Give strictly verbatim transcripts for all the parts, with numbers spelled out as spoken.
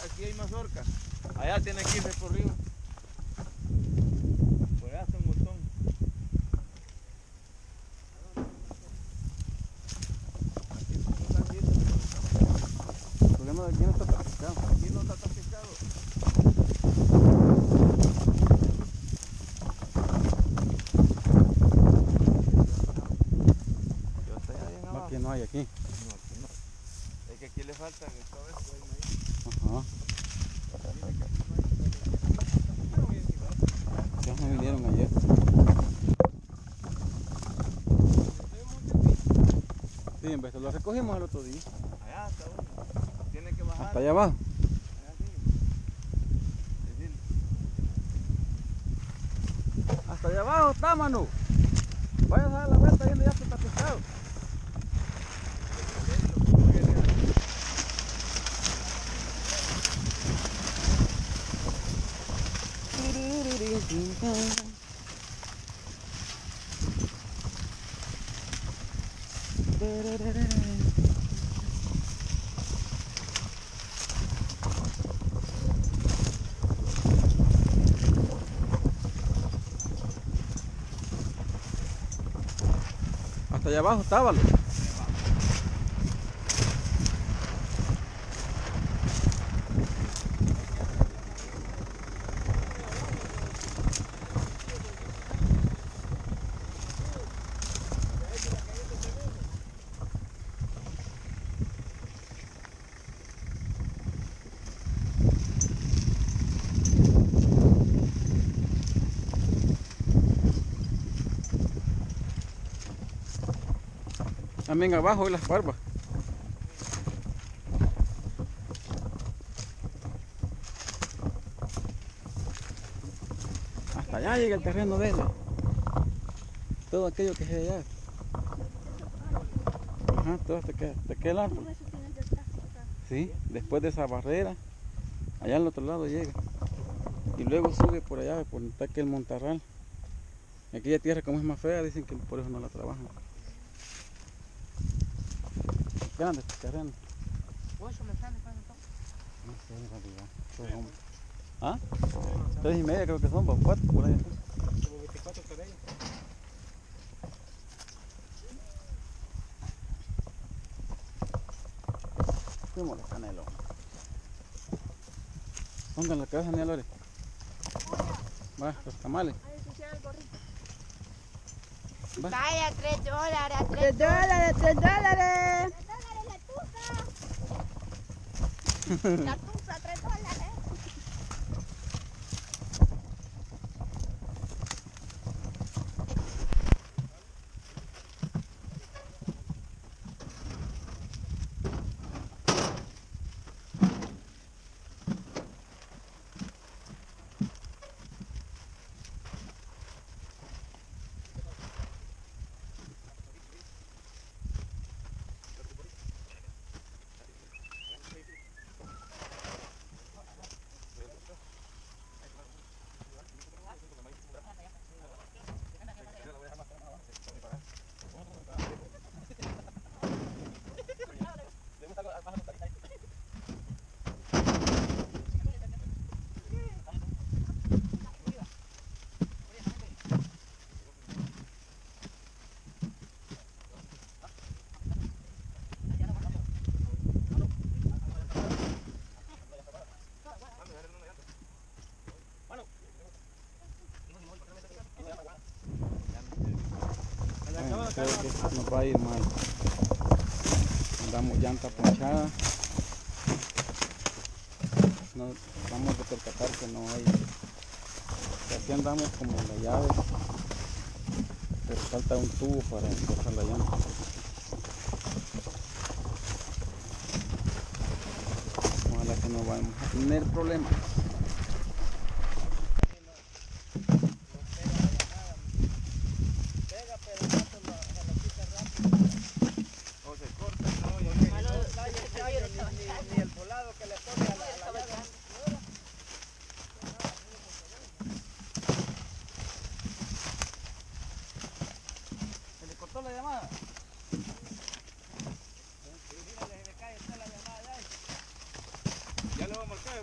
aquí hay mazorca. Allá tiene que irse por arriba. Por allá está un montón. Aquí está un sandito. El problema de aquí no está tan pescado. Aquí no está tan pescado. Yo estoy ahí en No, abajo. aquí no hay aquí. No, aquí no. Es que aquí le faltan esta vez que hay maíz. Ajá. Mire que aquí no hay. Pero bien, igual. Ya me vinieron ayer. Sí, en vez de lo recogimos el otro día. Allá está uno. Tiene que bajar. Hasta allá abajo. Allá sí. Decirle. Hasta allá abajo está, mano. Vaya a dar la vuelta ahí donde ya está pescado. Hasta allá abajo estaba. También abajo hay las barbas. Hasta allá llega el terreno de él. Todo aquello que es de allá. Ajá, todo hasta que, hasta aquel árbol. Sí, después de esa barrera, allá al otro lado llega. Y luego sube por allá, por donde está aquel montarral. Y aquella tierra como es más fea, dicen que por eso no la trabajan. Grande este terreno. ocho mensajes, ¿cuánto son? No sé, en realidad. Todo hombre. ¿Ah? Tres y media creo que son, o cuatro por ahí. Como veinticuatro por ahí. Fuimos los canelos. Pongan la cabeza, ni Lore. Va, los tamales. Va. Vaya, tres dólares, a Tres tres dólares, tres dólares. Tres dólares la tusa. La tusa, tres dólares. Bueno, creo que esto nos va a ir mal. Andamos llanta ponchada. No, vamos a percatar que no hay. Que aquí andamos como la llave, pero falta un tubo para empezar la llanta. Ojalá que no vamos a tener problemas. La llamada. Ya le voy a marcar.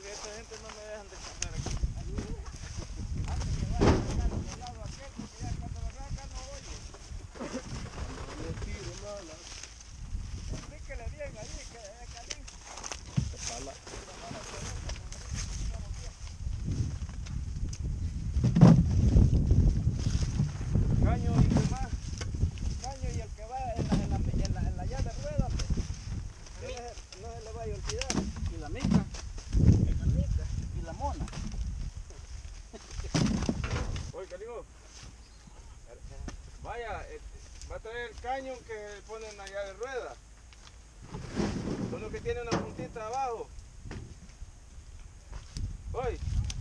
Vaya, eh, va a traer el caño que ponen allá de rueda. Uno que tiene una puntita abajo. Hoy.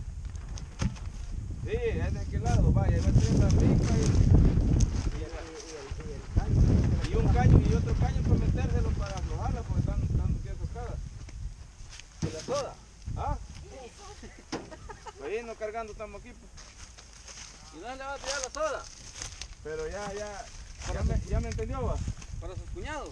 Sí, es de aquel lado, vaya, va a traer la rica y, y, y un caño y otro caño para metérselo para aflojarla porque están, están bien tocadas. ¿Y la soda? ¿Ah? Ahí no cargando estamos aquí. Pues. ¿Y dónde le va a tirar la soda? Pero ya, ya, ya me, ya me entendió, va. Para sus cuñados.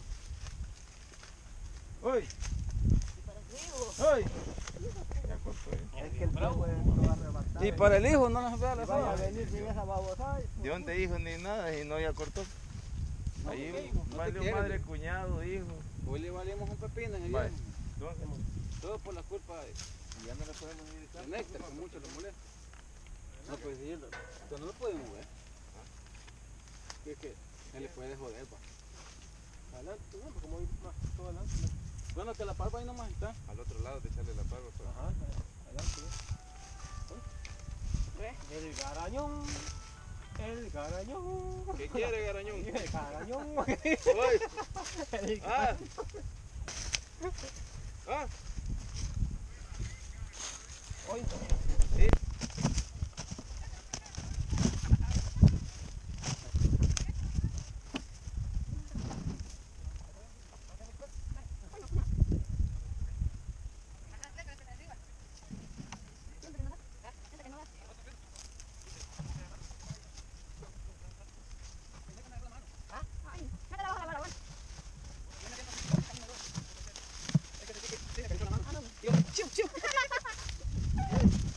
Hoy. Hoy. Ya cortó, ¿eh? Es que el bravo no va a arrebatar. Y para el hijo no les vea la Vaya a soda. venir sin esa babosada. ¿De dónde hijo ni nada? Y no ya cortó. Ahí ok, no te vale quieren. madre, cuñado, hijo. Hoy le valemos un pepino en el Vale. viejo. ¿Dónde? Todo por la culpa de, Ya no le podemos ir de Néctar, que mucho le molesta. No puede decirlo. Pero no lo puede mover. ¿Qué es que? Él le puede joder, pa. Adelante, no, porque como hay más todo adelante. Bueno, que la palpa ahí nomás está. Al otro lado de echarle la palma. Pues. Ajá, adelante. El garañón. El garañón. ¿Qué quiere, garañón? El garañón. Hoy. El Ah. Ah. Hoy. Chiu, chiu.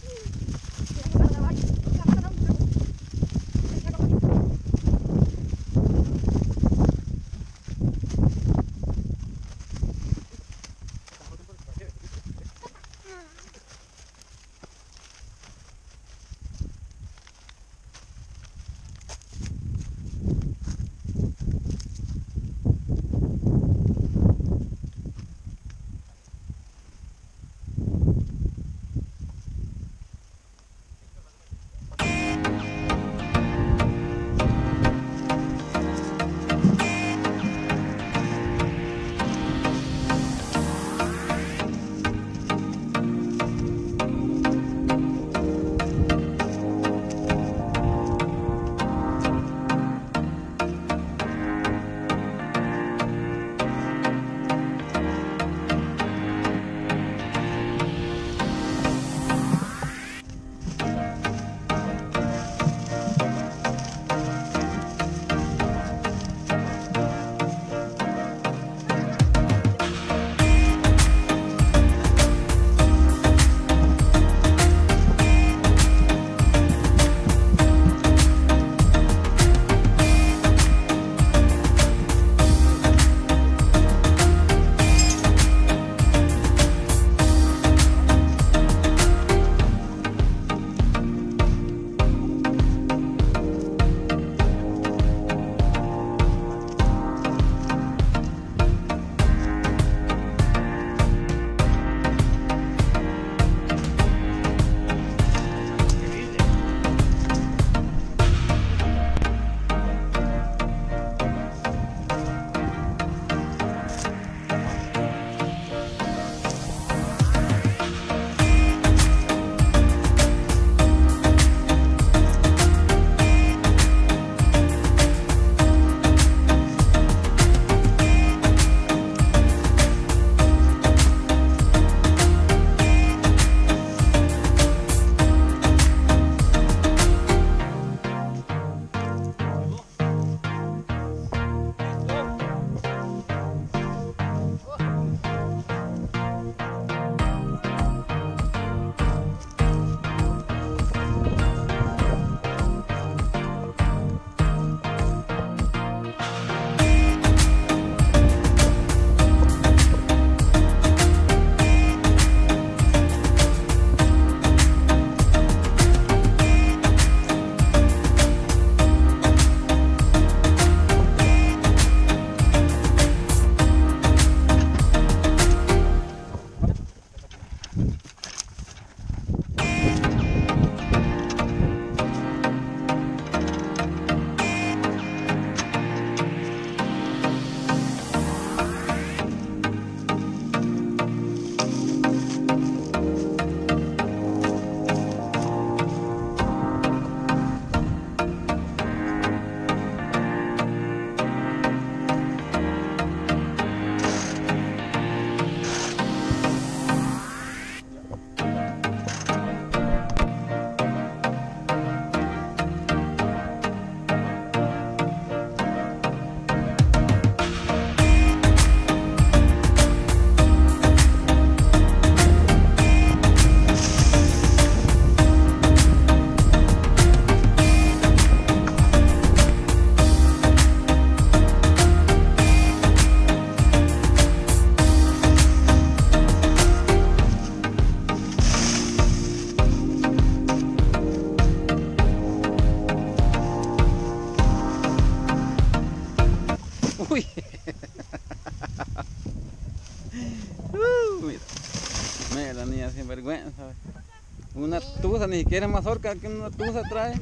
una tusa, ni siquiera es mazorca que una tusa trae.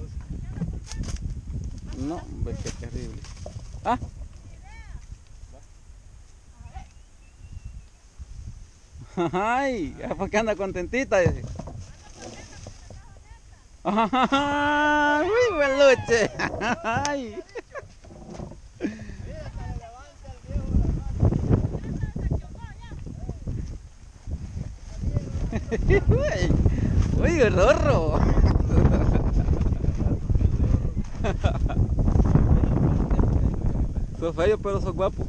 No, hombre, qué terrible. Ah. Ay, ¿por qué anda contentita? Dice. Ay, uy, peluche. Ay. Uy, rorro. Sos feo, pero sos guapo.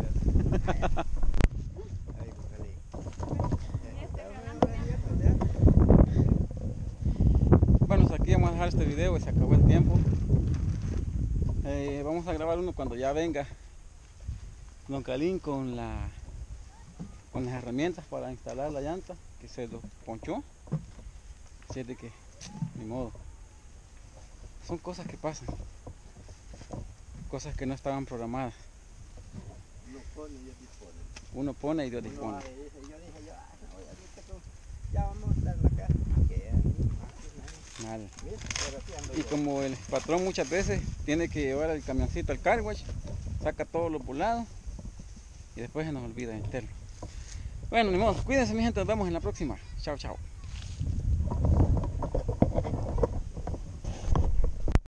Bueno, pues aquí vamos a dejar este video, se acabó el tiempo. Eh, vamos a grabar uno cuando ya venga Don Calín con la con las herramientas para instalar la llanta, que se lo ponchó. Así es de que, ni modo. Son cosas que pasan. Cosas que no estaban programadas. Uno pone y Dios dispone. Uno pone y Dios Uno dispone. hace eso, y yo dije, yo, ah, no, ya, ahorita que- ya vamos a estar en la casa. Que, ah, Mal. mira, pero así ando Y yo. como el patrón muchas veces tiene que llevar el camioncito al car wash, saca todos los volados y después se nos olvida meterlo. Bueno, ni modo, cuídense mi gente, nos vemos en la próxima. Chao, chao.